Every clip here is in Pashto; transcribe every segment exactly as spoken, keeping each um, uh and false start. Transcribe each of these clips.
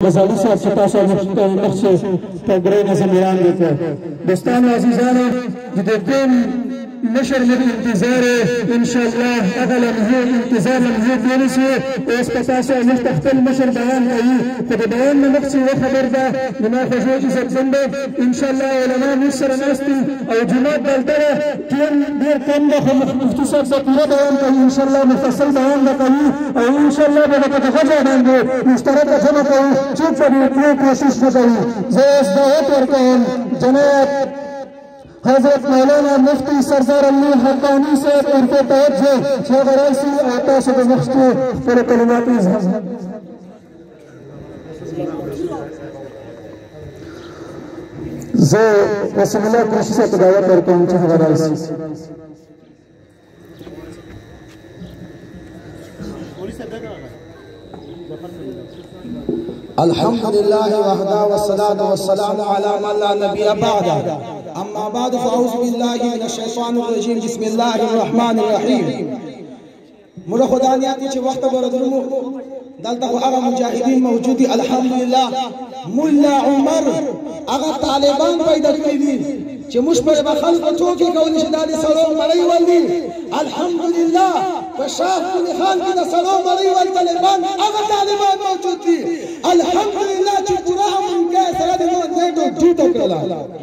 غزالي صاحب چې تاسو مخکې په ګرۍ نظم وړاندې کړ. دوستانو عزیزانو د دې ټول مشر مې انتظار انشاءالله هغه لمحې انتظار لمحې تېرې شوې. اوس په تاسو موږ ته خپل مشر بیان کوي، خو د بیان نه مخکې یوه خبر ده زما خوږو عزتمندو، انشاءالله علما موږ سره ناست دي او جومات دلته ده، ټیم ډېر کم ده، خو مفتي صاحب به پوره بیان کوي انشاءالله، مفصل بیان به کوي او انشاءالله به په دغه ځای باندې مشترکه جمع کوي چې په دې ټول کوشش وکوي. زه اوس دعوت ورکوم جناب حضرت مولانا مفتی سردار علي حقاني صاحب ورته توجه چې هغه راشي او تاسو د مخ کې خپلو کلماتو اظهار. زه رسول الله قریشي صاحب ته دعوت ورکوم چې هغه راشي. الحمد لله وحده والصلاة والسلام على من لا نبي بعده. أما بعد فأعوذ بالله من الشيطان الرجيم. بسم الله الرحمن الرحيم. موږ خدانیاتي چې وخت بردرمو دلته هغه مجاهدین موجود دي. الحمدلله مولا عمر هغه طالبان پیدا کړی دي چې موږ په خلکو ټوکې کولی شي دا د سړو مړی ولدي. الحمدلله په شاف کلي خان کې د سړو مړی ول طالبان هغه طالبان موجود دي. الحمدلله چې پوره امریکا سره د ځای ټوټه کړله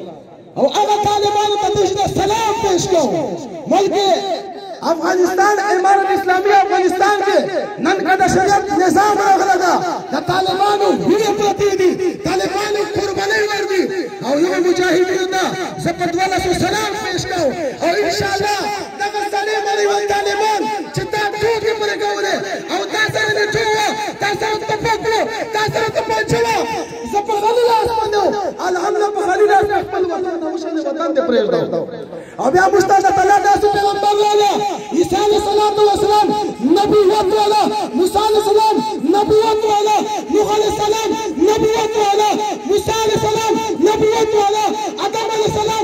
او هغه طالبانو ته موږ د سلام پیش کوو. ملک افغانستان امارت اسلامی افغانستان کې نن کده شریعت نظام راغلی ده، د طالبانو وینې پرتې دي، طالبانو قربانۍ ورکړي او یو مجاهدینو ته زه په دولسو سلام پیش کوم او انشاءالله دغه سړی مړی ول طالبان چې تا ټوکې پرې کولې او تا سره دې ټوکه تا سره تفق و تا سره تپنچه وه زه په خالي لاس باندې وم. الحمدلله په خالي لاس مې خپل وطن نوشن وطن دې پرېږدو او بیا موږ ته د الله داسې پیغمبر راغلی عیسی علیه السلام نبوت والا، موسی علیه السلام نبوت والا، نوح علیه السلام نبوت والا، موسی علیه السلام نبوت والا، آدم علیه السلام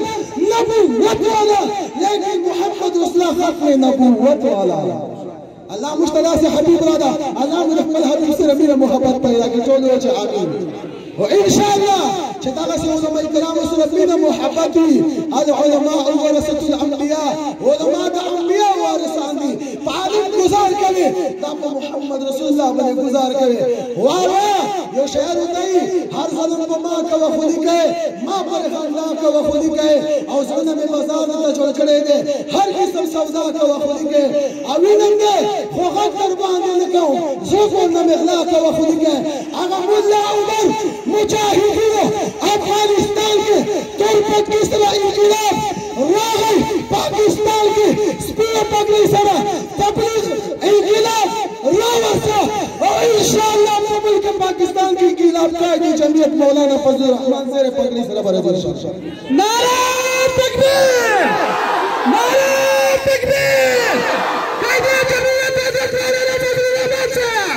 نبوت والا، لیکن محمد رسول الله ختم نبوت والا. الله مشترا سے حبیب رادا الله مجھے خپل حبیب سره مینه محبت پیدا کړي. ټول وچه امين وان شاء الله چې دغه علماء کرام سره مینه محبت وي. العلماء ورثه الانبیاء، علماء د انبیاء وارثان دي. په عالم گزار کوي دا په محمد رسول الله باندې گزار کوي. واه یو شعر کوي هر ظلم په ما کوه خودی کوي، ما پر خندا کوه خودی کوي او زنه مې بازار ته جوړ کړی دی، هر قسم سودا کوه خودی کوي او وینم دې خو غږ در باندې نه کوم زه خو نه مغلا کوه خودی کوي. هغه مولا عمر مجاهدینو افغانستان کې تر پکې سره انقلاب راغی، پاکستان کې سپینه پګړۍ سره تبلیغ انقلاب راوسته او انشاءالله په ملک پاکستان کې انقلاب کوي. جمعیت مولانا فضل الرحمن زیر پګړۍ سره برابر شي. نعره تکبیر، نعره تکبیر، قائد جمعیت حضرت مولانا فضل الرحمن صاحب.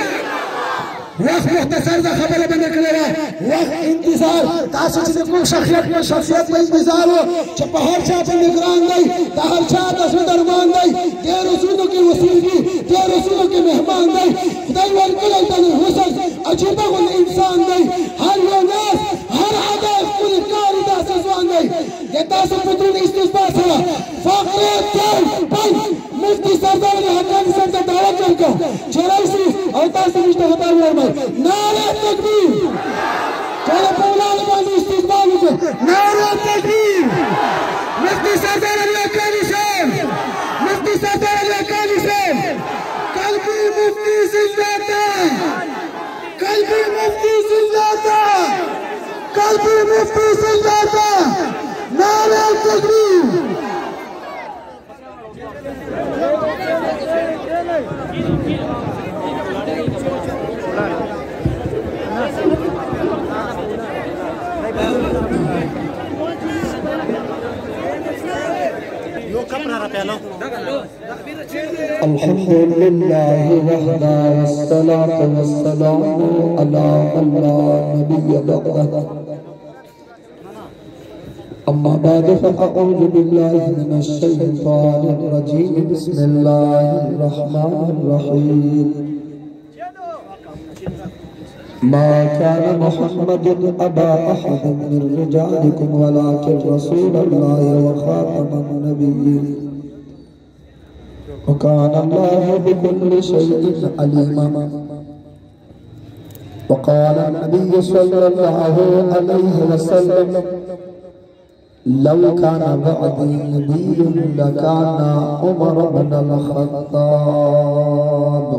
وقت مختصر ده خبره باندې کړې ده، وقت انتظار تاسو چې کوم شخصیت په شخصیت په انتظار وو چې په هر چا باندې ګران دی، د هر چا د زړه درمان دی، د رسولو کې وسیل دي، د رسولو کې مهمان دی، خدای ورکړی ته حسن عجیبه غوندې انسان دی. هر یو ناس هر ادا خپل کار داسې ځوان دی د تاسو په دون استثبات سره فقر تل پل مفتی سردار علي حقاني صاحب ته دعوت ورکړو چې راشي او تاسو موږ ته خطاب ووایئ. نعره تکبیر، ټوله په ولاړه باندې استقبال وکړو. نعره تکبیر، مفتی سردار علي حقاني صاحب، مفتی سردار علي حقاني صاحب. قلبي مفتی زنده باد، قلبي مفتی زنده باد، قلبي مفتی زنده باد. نعره تکبیر. الحمد لله وحده والصلاة والسلام على من لا نبي بعده. أما بعد فأعوذ بالله من الشيطان الرجيم. بسم الله الرحمن الرحيم. मा कान मुहम्मदुन अबा अहद मिन रिजालिकुम वलाकिन रसूलल्लाहि व खातमन नबिय्यीन व कान अल्लाहु बिकुल्लि शैइन अलीमा। वक़ाल नबी सल्लल्लाहु अलैहि वसल्लम लौ काना बअदी नबिय्युन लकाना उमर इब्नुल ख़त्ताब।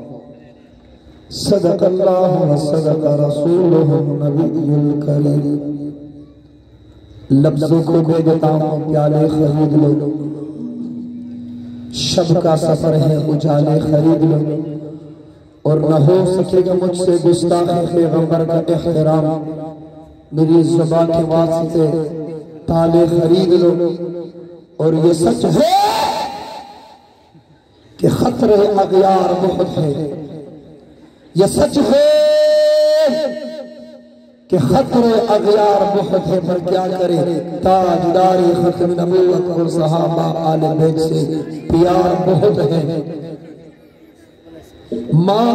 सदक़ल्लाहु व सदक़ रसूलुहु नबियुल करीम। लफ्ज़ों को दे देता हूँ, प्याले खरीद लो, शब का सफर है उजाले खरीद लो, और न हो सकेगा मुझसे गुस्ताख पैगंबर का एहतराम, मेरी ज़ुबान के वास्ते ताले खरीद लो। और ये सच है कि खतरे अग़यार बहुत है, ये सच है कि खतरे अग़यार बहुत है, पर क्या करे ताजदारी खत्म नबूवत और सहाबा आले बैत से प्यार बहुत है। माँ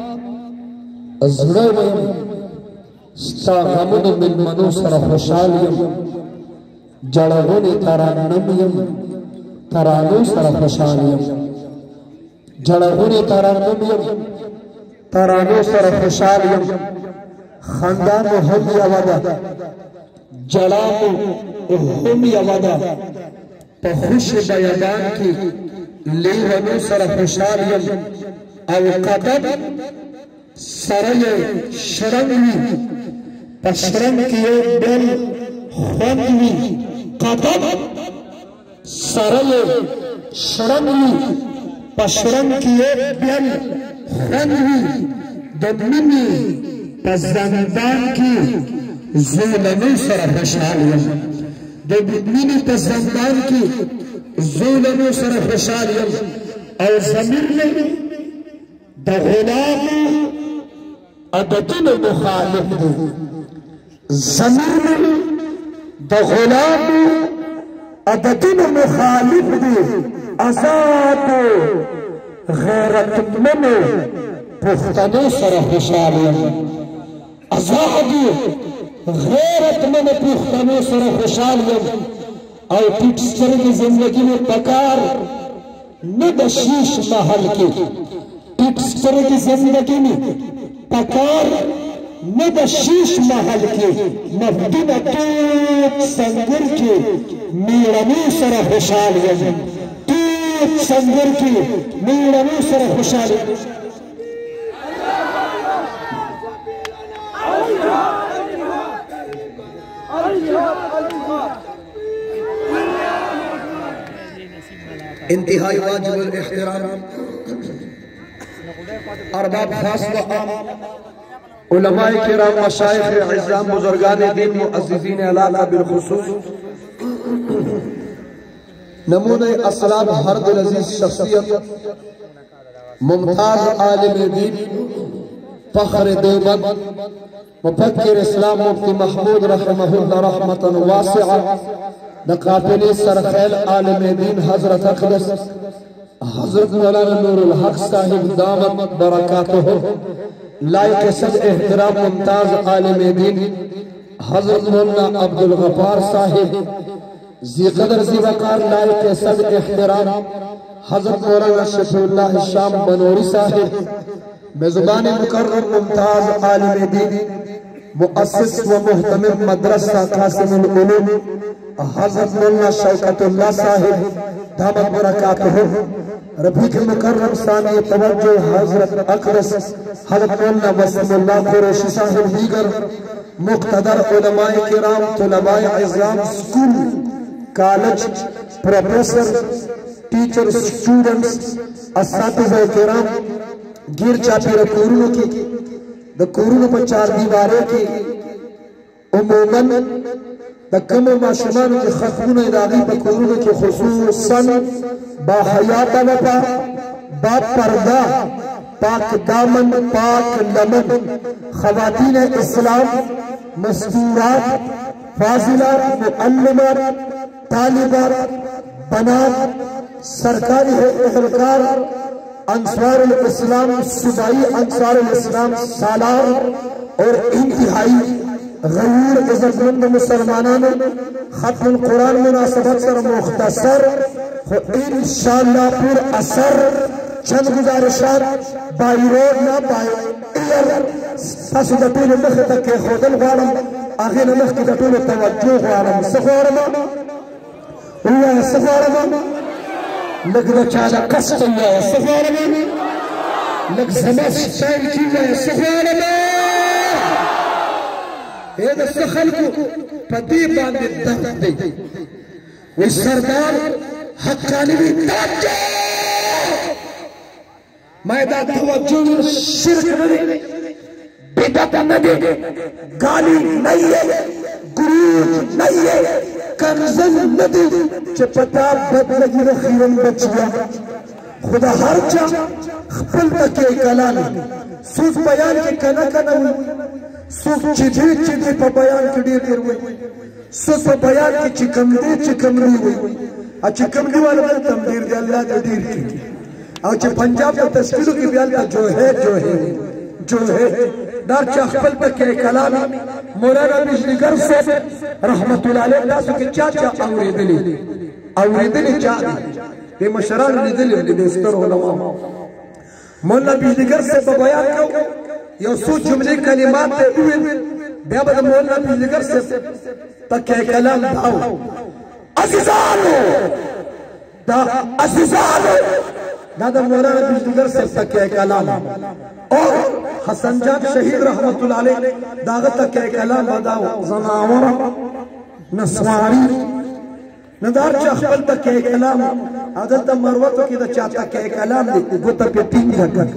ज़ुरैम स्तागमुन मिन मनुसर खुशालियम जड़गुन तरन्नमियम तरानुसर खुशालियम। जड़गुन तरन्नमियम तरानुसर खुशालियम खानदान हम यवदा जड़ामु हम यवदा पहुश बयान की लेवनुसर खुशालियम अव कदम सरय शरंगी पशरंग किए बेल खंवी कदम सरय शरंगी पशरंग किए बेल खंवी दमिनी पजंदान की ज़ुलनु सर खुशालियम। दमिनी पजंदान की ज़ुलनु सर खुशालियम। और ज़मीर में गुलाम अदतुल मुखालिफ दे, ज़मीर में गुलाम अदतुल मुखालिफ दे, आज़ाद गैरतमंद पुख्तनो सर खुशालियम। आज़ाद गैरतमंद पुख्तनो सर खुशालियम। और टिटसर की जिंदगी में पकार न बशीश महल की, टिटसर की जिंदगी में पकार न बशीश महल की, मफदुन तूत संगर की मीरनु सर खुशालियम। तूत संगर की मीरनु सर खुशालियम। इंतहाई वाजिबुल इहतराम अरबाब खास व आम उलमाए किराम मशाइख इज़्ज़ाम बुजुर्गान दीन मुअज़्ज़िज़ीन अलाका बिलखुसूस नमूने असलाब हर दिल अज़ीज़ शख्सियत मुमताज़ आलिम दीन फ़ख्र देवबंद मुफक्किर इस्लाम मुफ्ती महमूद रहमहुल्लाह रहमतन वासिआ नकाबिले सरखैल आलिम दीन हजरत अक़दस हजरत मौलाना नूरुल हक साहिब दामत बरकातुहु लायक सद एहतराम मुमताज आलिम दीन हजरत मौलाना अब्दुल गफ्फार साहिब जी कदर जी वकार लायक सद एहतराम हजरत मौलाना शफीउल्लाह शाम बनोरी साहिब मेज़बान मुकर्रम मुमताज आलिम दीन मुअस्सिस व मुहतमिम मदरसा कासिमुल उलूम हजरत मौलाना शौकतुल्लाह साहिब दामत बरकातुहु रफीक मुकर्रम सानी तवज्जो हजरत अक़दस हजरत मौलाना वसीमुल्लाह कुरैशी साहिब दीगर मुक़्तदर उलमाए किराम तुलबाए इज़्ज़ाम school college professor teacher students असातिज़ा किराम गिर चापी रकूरुन की द कुरुन पर चार दीवारें की उमूमन तकम माशुमान के खत्म इदारी बकुरुन के खुसूसन बाहयात वफा बापर्दा पाक दामन पाक लमन खवातीन इस्लाम मस्तूरात फाजिलात मुअल्लिमात तालिबात बनात सरकारी एहलकार अंसार इस्लाम सूबाई अंसार इस्लाम सालार और इंतहाई गैर इज़्ज़तमंद मुसलमानों खत्म कुरान मुनासबत सर मुख्तसर इंशाअल्लाह पुर असर चंद गुजारिशात बाई रोड ना बाई एयर तासु द टूल मख तक के खोदल غواړم اغه نه مخ کې د ټول توجه غواړم څه غواړم الله څه غواړم لږ د چا د کسب الله څه غواړم لږ زما سټایل کې څه غواړم اې د څه خلکو په دې باندې درد دی وي سردار حقانی وي توجه ما دا توجه شرک نه دی بدعت نه دی गाली नहीं है गुरूज नहीं है कंजन न दे चपटा बदलगी खीरन बचिया खुदा हर चा खपल तक कलाम सूफ बयान के कना कना सूफ चिठी चिठी पर बयान के ढेर ढेर हुई सूफ बयान की चिकमदी चिकमदी हुई आ चिकमदी वाला तमदीर दे अल्लाह दे दीर की और जो पंजाब के तस्वीरों की बयान का जो है जो है जो है दार चखपल तक के कलाम मौलाना बिजलीगर से रहमतुल्लाह अलैह तासु के चा चा औरेदली औरेदली चा ये मशरान लिदली दे दोस्तों उलमा मौलाना बिजलीगर से बयान को यो सो जुमले कलिमात ते हुए बे बद मौलाना बिजलीगर से तक के कलाम दाओ अजीजानो दा अजीजानो दादा मौलाना बिजलीगर से तक के कलाम और हसन जान शहीद रहमतुल्लाह अलैह दागत तक के कलाम बताओ जनावर नस्वारी नदार चखपल तक के कलाम आदत मरवत की द चाहता के कलाम गुत पे तीन घंटा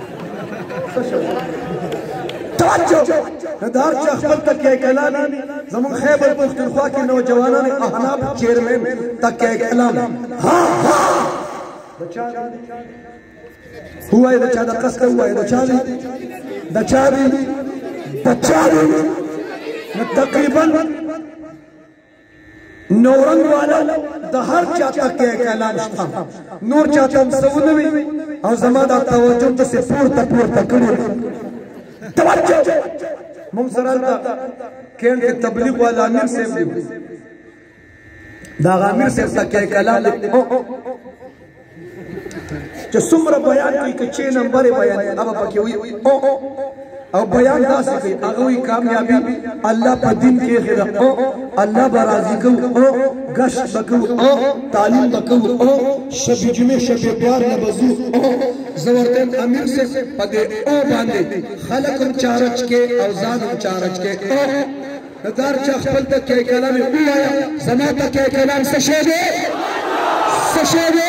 तवज्जो नदार चखपल तक के कलाम जमन खैबर पुख्तनख्वा के नौजवानों ने अहनाफ चेयरमैन तक के कलाम हां हां हुआ है दचा द कस हुआ है दचा दी दचा दी दचा दी तकरीबन नौरंग वाला दहर चाहता के कलाम था नूर चाहता सऊनवी और जमादा तवज्जो तो से पूर तपूर तकड़ी तवज्जो मुमसरता केन के तबलीग वाला आमिर से दा आमिर से तक के कलाम जो सुमर बयान की कच्चे नंबर बयान अब पके हुई ओ और बयान दास की अगवी कामयाबी अल्लाह पर दिन के खिरा ओ अल्लाह बराजी को ओ गश बकू ओ तालीम बकू ओ शब जुमे शब प्यार नबजू ओ जबरदन अमीर से पदे ओ बांधे खलक चारच के औजाद चारच के ओ नदार चखपल तक के कलाम हुआ समा तक के कलाम सशेदे सशेदे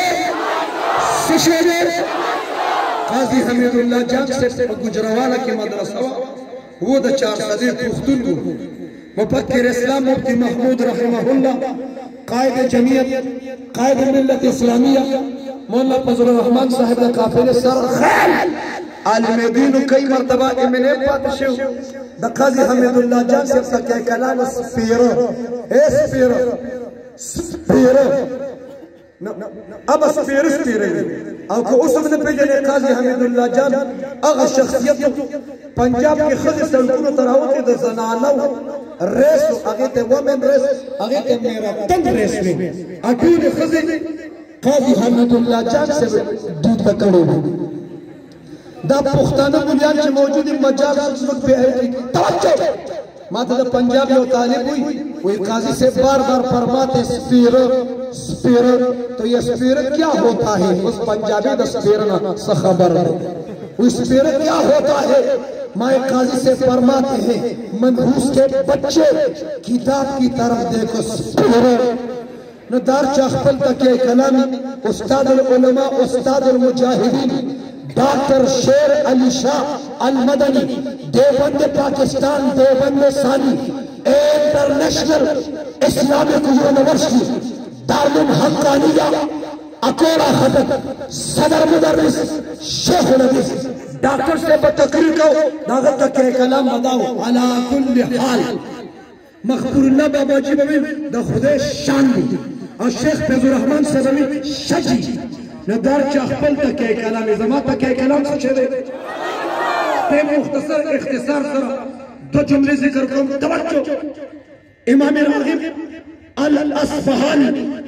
काजी हमीदुल्लाह जान से गुजरावाला की मदरसा वो द चार सदी पुख्तून मुफक्किर इस्लाम मुफ्ती महमूद रहमहुल्लाह कायद जमीयत कायद मिल्लत इस्लामिया मौलाना फजलुर रहमान साहब द काफिल सर खैल आलिम दीन कई मर्तबा इमने पातशो द काजी हमीदुल्लाह जान से सके कलाम स्पीरो ए स्पीरो स्पीरो अब स्पीर स्पीर और को उसमें पेजने काजी हमीदुल्लाह जान अगर शख्सियत पंजाब के खुद सल्तनत तरावत द जनालो रेस आगे ते वमेन रेस आगे ते मेरा तन रेस में अटूल खुद काजी हमीदुल्लाह जान से दूध पकड़ो दा पुख्ताना बुनियाद से मौजूद मजाज खिदमत पे है तवज्जो माता पंजाब यो तालिब हुई वो काजी से बार बार फरमाते स्पीर स्पीर तो ये स्पीर क्या होता है उस पंजाबी द स्पीर ना खबर वो स्पीर क्या होता है माए काजी से फरमाते हैं मनहूस के बच्चे किताब की तरफ देखो स्पीर नदार चखपल तक के कलाम उस्ताद उलमा उस्ताद मुजाहिदीन डॉक्टर शेर अली शाह अल मदनी देवबंद पाकिस्तान देवबंद सानी international Islamic university Darul Haqqania Akora Khattak सदर मुदर्रिस शेख नबी डॉक्टर से बतकरीर को दागत तक के कलाम बताओ अला कुल्ल हाल मखबुरुल्लाह बाबा जी में द खुदे शान और शेख फैजुर रहमान सदवी शजी نو در چې خپل تکیه کلام زما تکیه کلام څه دی په مختصر اختصار سره دو جملې ذکر کوم. توجه. امام راغب الاصفهاني